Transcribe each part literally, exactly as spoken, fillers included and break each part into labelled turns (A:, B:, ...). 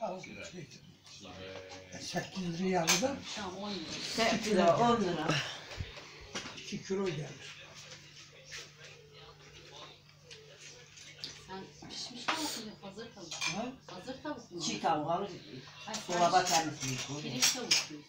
A: Tavuk şey. sekiz riyalıdan
B: Tamam on lira.
C: sekiz lira, on lira.
A: iki kilo gelir.
B: Sen pişmiş tavuk mu? Hazır tavuk.
A: Ha?
B: Hazır tavuk mu?
C: Çiğ tavuk alır.
B: Ay, sen
C: Dolaba kendisi.
B: pirinç tavuk diyorsun.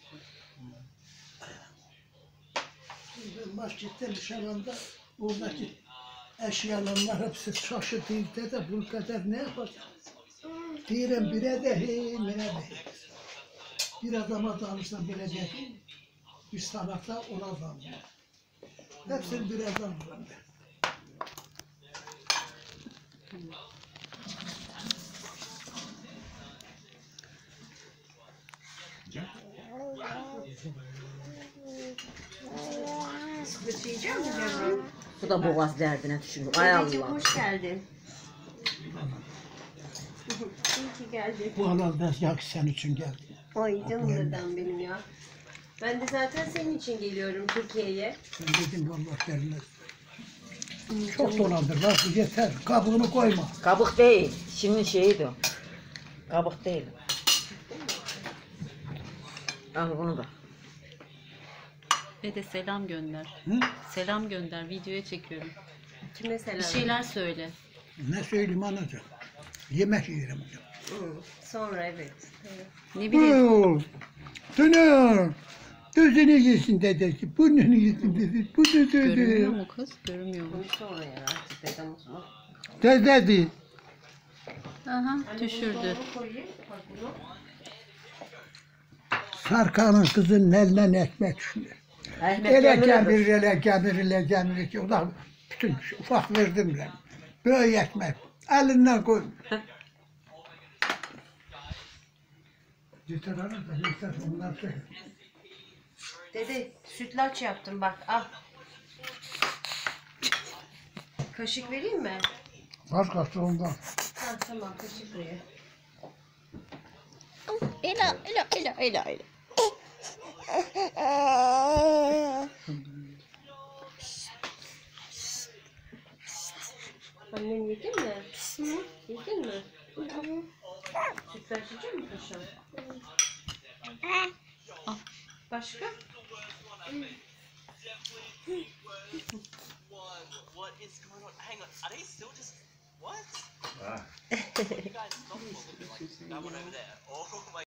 A: Ben masjitte nişanımda oradaki eşyalarlar hepsi şaşırtıydı da bu kadar ne yapacağız? Diyelim bire de hey, mine de hey. Bir adama danışsam bilecek, bir sanata ona danışsam. Hepsini birazdan bulalım.
D: Sıkıntı yiyecek misin Cemre?
C: Bu da boğaz derdine düşüyor. Ay
D: Anneciğim
C: Allah.
D: hoş geldin. İyi ki geldin.
A: Bu alanda yak sen için geldi.
D: Ay canım dedem benim ya. Ben de zaten senin için geliyorum Türkiye'ye.
A: Ben dedim vallahi gelmez. Çok dolandır bak yeter kabuğunu koyma.
C: Kabuk değil. Şimdi şeydi o. Kabuk değil. Al bunu da.
B: Ve de selam gönder.
A: Hı?
B: Selam gönder. Videoya çekiyorum.
D: Kime selam?
B: Bir şeyler söyle.
A: Ne söyleyeyim anacığım? Yemek yiyelim hocam.
D: Hı, sonra evet.
B: Ne bileyim.
A: Oo, Döner. Gözünü yesin dedesi, burnunu yesin dedesi, bu
B: Görünmüyor
A: dedi.
B: mu kız? Görünmüyor mu?
D: Bunu sonra yer artık dedem o zaman.
A: Dedesi.
B: Aha
D: Anne,
B: düşürdü.
D: bunu dolaba koyayım. Bak bunu.
A: Sarkanın kızının elinden ekmek düşüyor.
C: Ahmet
A: Ele
C: Demir'e
A: kemirir, ele kemirir, ele kemirir. Ulan bütün ufak verdim ben. Böyle ekmek. Elinden koy. Yeter ana da yeter onlar şey.
D: Dede sütlaç yaptım bak al. Kaşık vereyim mi?
A: Başkası ondan.
D: Ha tamam kaşık buraya.
B: Ela ela ela ela ela.
D: Annen yedin mi? Yedin mi? Sütlaç yiyecek misin paşam?
B: Al.
D: Başka?
E: What is going on? Hang on, are they still just what? You guys not like that one over there. Oh my